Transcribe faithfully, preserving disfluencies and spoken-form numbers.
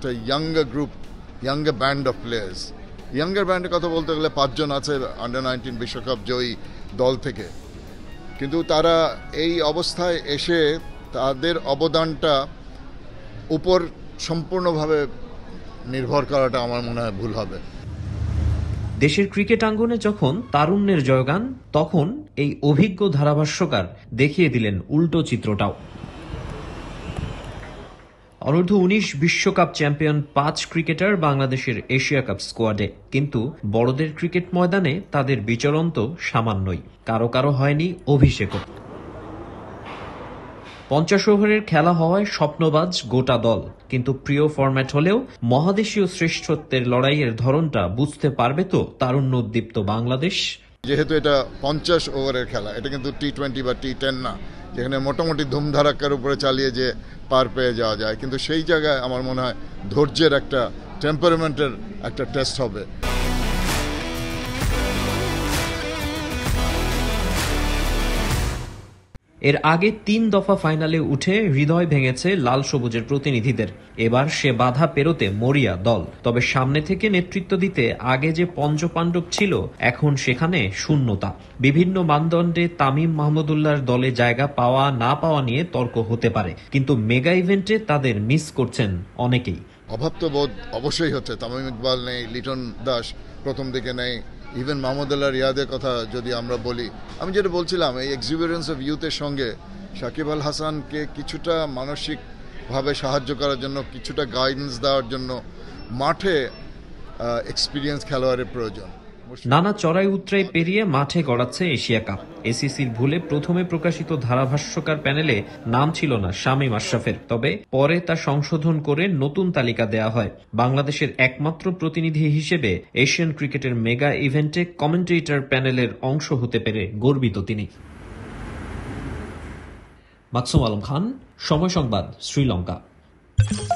একটা younger group, younger band of players. Younger ব্যান্ডের কথা বলতে গেলে পাঁচজন আছে আন্ডার নাইনটিন বিশ্বকাপ জয়ী দল থেকে, কিন্তু তারা এই অবস্থায় এসে তাদের অবদানটা উপর সম্পূর্ণভাবে নির্ভর করাটা আমার মনে হয় ভুল হবে। দেশের ক্রিকেট আঙ্গনে যখন তারুণ্যের জয়গান, তখন এই অভিজ্ঞ ধারাভাষ্যকার দেখিয়ে দিলেন উল্টো চিত্রটাও। অনূর্ধ্ব উনিশ বিশ্বকাপ চ্যাম্পিয়ন পাঁচ ক্রিকেটার বাংলাদেশের এশিয়া কাপ স্কোয়াডে, কিন্তু বড়দের ক্রিকেট ময়দানে তাদের বিচরণ তো সামান্যই, কারো কারো হয়নি অভিষেকও। পঞ্চাশ ওভারের খেলা হওয়ায় স্বপ্নবাজ গোটা দল, কিন্তু প্রিয় ফরম্যাট হলেও মহাদেশীয় শ্রেষ্ঠত্বের লড়াইয়ের ধরনটা বুঝতে পারবে তো তারুণ্য উদ্দীপ্ত বাংলাদেশ। যেহেতু এটা পঞ্চাশ ওভারের খেলা, এটা কিন্তু টি টোয়েন্টি বা টি টেন না, যেখানে মোটামুটি ধুমধারাক্কার উপরে চালিয়ে যে পার পেয়ে যাওয়া যায়, কিন্তু সেই জায়গায় আমার মনে হয় ধৈর্যের একটা, টেম্পারমেন্টের একটা টেস্ট হবে। এর আগে তিন দফা ফাইনালে উঠে হৃদয় ভেঙেছে লাল সবুজের প্রতিনিধিদের। এবার সে বাধা পেরোতে মরিয়া দল, তবে সামনে থেকে নেতৃত্ব দিতে আগে যে পঞ্চপাণ্ডব ছিল, এখন সেখানে শূন্যতা। বিভিন্ন মানদণ্ডে তামিম মাহমুদুল্লাহর দলে জায়গা পাওয়া না পাওয়া নিয়ে তর্ক হতে পারে, কিন্তু মেগা ইভেন্টে তাদের মিস করছেন অনেকেই। অভাব তো বোধ অবশ্যই হচ্ছে। তামিম ইকবাল নেই, লিটন দাস প্রথম দিকে নেই, ইভেন মাহমুদুল্লাহ রিয়াদের কথা যদি আমরা বলি, আমি যেটা বলছিলাম, এই এক্সিবিরেন্স অফ ইউথের সঙ্গে সাকিব আল হাসানকে কিছুটা মানসিকভাবে সাহায্য করার জন্য, কিছুটা গাইডেন্স দেওয়ার জন্য মাঠে এক্সপিরিয়েন্স খেলোয়াড়ের প্রয়োজন। নানা চড়াই উতরাই পেরিয়ে মাঠে গড়াচ্ছে এশিয়া কাপ। এসিসির ভুলে প্রথমে প্রকাশিত ধারাভাষ্যকার প্যানেলে নাম ছিল না শামীম আশরাফের, তবে পরে তা সংশোধন করে নতুন তালিকা দেয়া হয়। বাংলাদেশের একমাত্র প্রতিনিধি হিসেবে এশিয়ান ক্রিকেটের মেগা ইভেন্টে কমেন্টেটর প্যানেলের অংশ হতে পেরে গর্বিত তিনি। মাকসুম আলম খান, সময় সংবাদ, শ্রীলঙ্কা।